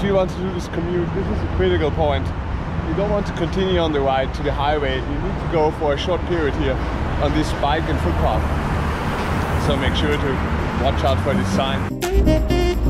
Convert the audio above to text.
if you want to do this commute, this is a critical point. You don't want to continue on the ride to the highway. You need to go for a short period here on this bike and footpath. So make sure to watch out for this sign.